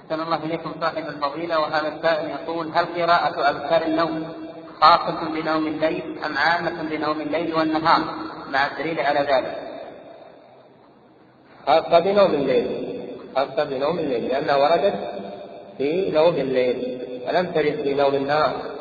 أحسن الله إليكم صاحب الفضيلة. وهذا السائل يقول: هل قراءة أذكار النوم خاصة بنوم الليل أم عامة بنوم الليل والنهار مع الدليل على ذلك؟ خاصة بنوم الليل لأنها وردت في نوم الليل ولم ترد في نوم النهار.